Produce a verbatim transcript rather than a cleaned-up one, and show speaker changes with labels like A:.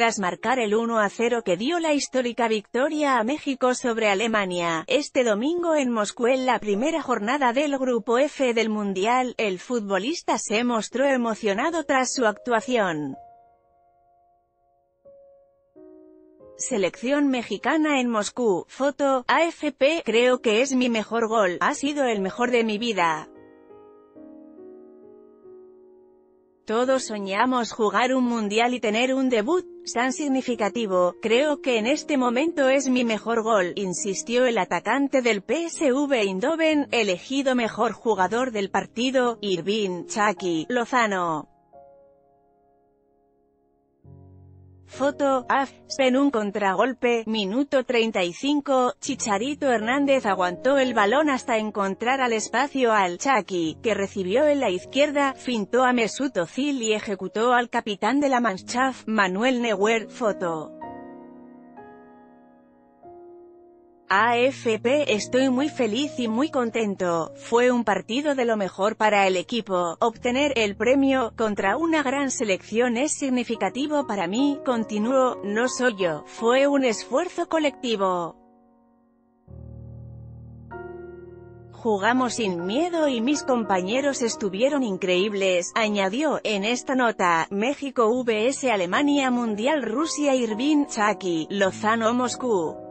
A: tras marcar el uno a cero que dio la histórica victoria a México sobre Alemania. Este domingo en Moscú, en la primera jornada del Grupo F del Mundial, el futbolista se mostró emocionado tras su actuación. Selección mexicana en Moscú. Foto, A F P, creo que es mi mejor gol, ha sido el mejor de mi vida. Todos soñamos jugar un mundial y tener un debut tan significativo, creo que en este momento es mi mejor gol, insistió el atacante del P S V Eindhoven, elegido mejor jugador del partido, Irving "Chucky" Lozano. Foto, A F P en un contragolpe, minuto treinta y cinco, Chicharito Hernández aguantó el balón hasta encontrar al espacio al Chucky, que recibió en la izquierda, fintó a Mesut Özil y ejecutó al capitán de la Mannschaft, Manuel Neuer. Foto. A F P, estoy muy feliz y muy contento, fue un partido de lo mejor para el equipo, obtener el premio, contra una gran selección es significativo para mí, continuó, no soy yo, fue un esfuerzo colectivo. Jugamos sin miedo y mis compañeros estuvieron increíbles, añadió. En esta nota, México versus Alemania Mundial Rusia Irving "Chucky" Lozano Moscú.